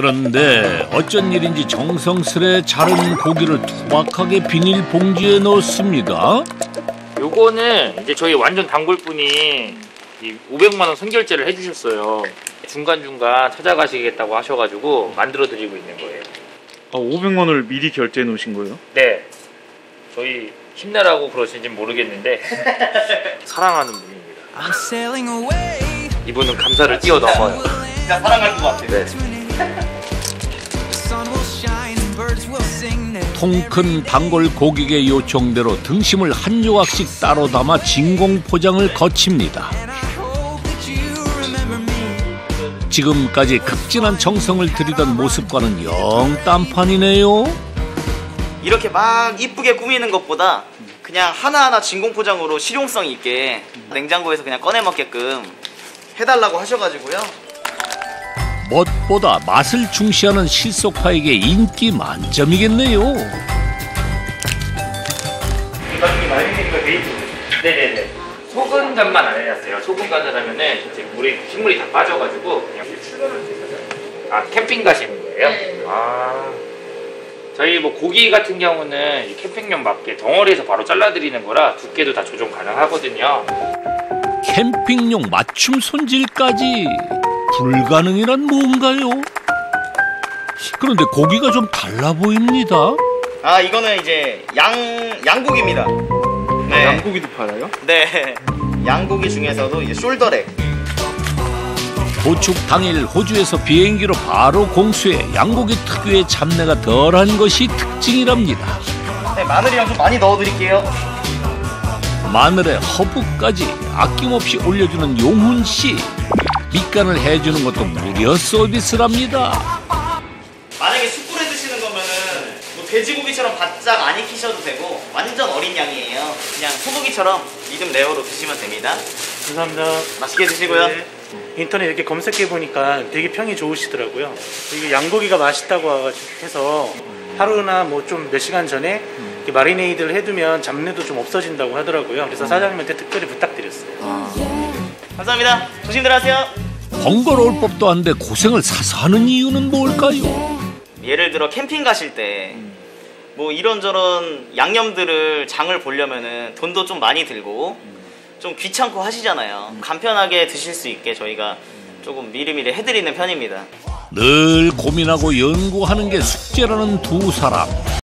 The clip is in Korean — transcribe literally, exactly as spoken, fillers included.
그런데 어쩐 일인지 정성스레 자른 고기를 투박하게 비닐봉지에 넣습니다. 요거는 이제 저희 완전 단골분이 오백만 원 선결제를 해주셨어요. 중간중간 찾아가시겠다고 하셔가지고 만들어드리고 있는 거예요. 아, 오백만 원을 미리 결제해 놓으신 거예요? 네. 저희 힘내라고 그러신지 모르겠는데 사랑하는 분입니다. 이분은 감사를 뛰어넘어요. 진짜 사랑할 것 같아요. 네. 통큰 단골 고객의 요청대로 등심을 한 조각씩 따로 담아 진공 포장을 거칩니다. 지금까지 극진한 정성을 들이던 모습과는 영 딴판이네요. 이렇게 막 이쁘게 꾸미는 것보다 그냥 하나하나 진공 포장으로 실용성 있게 냉장고에서 그냥 꺼내 먹게끔 해달라고 하셔가지고요. 무엇보다 맛을 중시하는 실속파에게 인기 만점이겠네요. 이방이 마요네즈가 베이스. 네네네. 소금 간만 안 해놨어요. 소금 간을 하면은 이제 물이 식물이 다 빠져가지고 그냥 아 캠핑 가시는 거예요? 아 저희 뭐 고기 같은 경우는 이 캠핑용 맞게 덩어리에서 바로 잘라드리는 거라 두께도 다 조정 가능하거든요. 캠핑용 맞춤 손질까지 불가능이란 뭔가요? 그런데 고기가 좀 달라 보입니다. 아 이거는 이제 양 양고기입니다. 네. 양고기도 팔아요? 네. 양고기 중에서도 이제 숄더렉. 도축 당일 호주에서 비행기로 바로 공수해 양고기 특유의 잡내가 덜한 것이 특징이랍니다. 네, 마늘이랑 좀 많이 넣어드릴게요. 마늘에 허브까지 아낌없이 올려주는 용훈씨. 밑간을 해주는 것도 무료 서비스랍니다. 만약에 숯불에 드시는 거면은 뭐 돼지고기처럼 바짝 안 익히셔도 되고 완전 어린 양이에요. 그냥 소고기처럼 미듬 레어로 드시면 됩니다. 감사합니다. 맛있게 드시고요. 네. 인터넷 이렇게 검색해 보니까 되게 평이 좋으시더라고요. 이게 양고기가 맛있다고 해서 하루나 뭐 좀 몇 시간 전에 이렇게 마리네이드를 해두면 잡내도 좀 없어진다고 하더라고요. 그래서 사장님한테 특별히 부탁드렸어요. 아. 감사합니다. 조심들 하세요. 번거로울 법도 한데 고생을 사서 하는 이유는 뭘까요? 예를 들어 캠핑 가실 때 뭐 이런저런 양념들을 장을 보려면은 돈도 좀 많이 들고 좀 귀찮고 하시잖아요. 간편하게 드실 수 있게 저희가 조금 미리미리 해드리는 편입니다. 늘 고민하고 연구하는 게 숙제라는 두 사람.